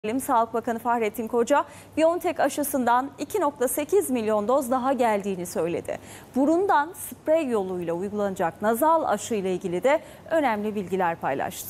Sağlık Bakanı Fahrettin Koca, BioNTech aşısından 2,8 milyon doz daha geldiğini söyledi. Burundan sprey yoluyla uygulanacak nazal aşı ile ilgili de önemli bilgiler paylaştı.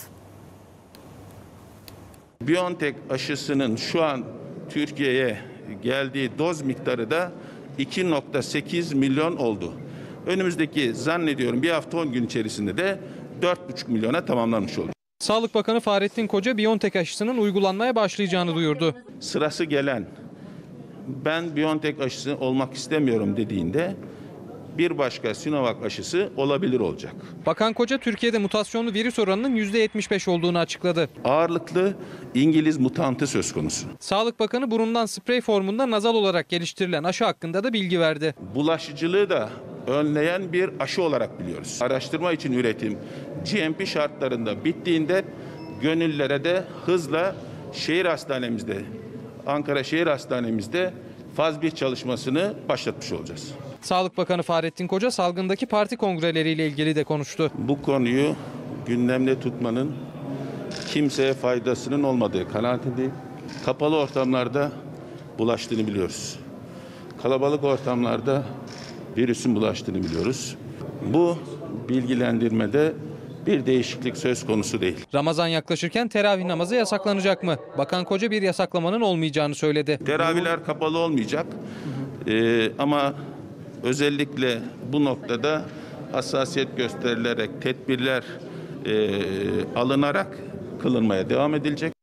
BioNTech aşısının şu an Türkiye'ye geldiği doz miktarı da 2,8 milyon oldu. Önümüzdeki zannediyorum bir hafta 10 gün içerisinde de 4,5 milyona tamamlanmış olacak. Sağlık Bakanı Fahrettin Koca, BioNTech aşısının uygulanmaya başlayacağını duyurdu. Sırası gelen ben BioNTech aşısı olmak istemiyorum dediğinde bir başka Sinovac aşısı olabilir olacak. Bakan Koca, Türkiye'de mutasyonlu virüs oranının %75 olduğunu açıkladı. Ağırlıklı İngiliz mutantı söz konusu. Sağlık Bakanı burundan sprey formunda nazal olarak geliştirilen aşı hakkında da bilgi verdi. Bulaşıcılığı da önleyen bir aşı olarak biliyoruz. Araştırma için üretim GMP şartlarında bittiğinde gönüllere de hızla şehir hastanemizde, Ankara Şehir Hastanemizde faz 1 çalışmasını başlatmış olacağız. Sağlık Bakanı Fahrettin Koca, salgındaki parti kongreleriyle ilgili de konuştu. Bu konuyu gündemde tutmanın kimseye faydasının olmadığı kanaatindeyim. Kapalı ortamlarda bulaştığını biliyoruz. Kalabalık ortamlarda virüsün bulaştığını biliyoruz. Bu bilgilendirmede bir değişiklik söz konusu değil. Ramazan yaklaşırken teravih namazı yasaklanacak mı? Bakan Koca bir yasaklamanın olmayacağını söyledi. Teravihler kapalı olmayacak ama özellikle bu noktada hassasiyet gösterilerek tedbirler alınarak kılınmaya devam edilecek.